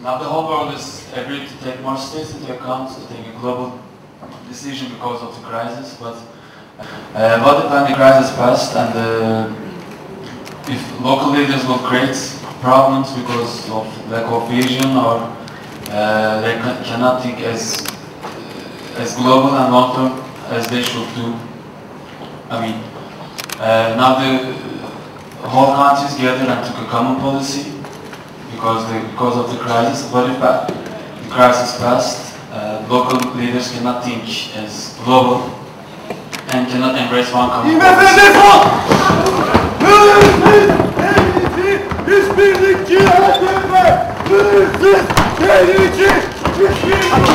Now the whole world is agreed to take more states into account, to take a global decision because of the crisis, but what if when the crisis passed and if local leaders will create problems because of lack of vision or they cannot think as global and long-term as they should do. I mean, now the whole countries gathered and took a common policy because of the crisis. What if the crisis passed? Local leaders cannot think as global and cannot embrace one common policy.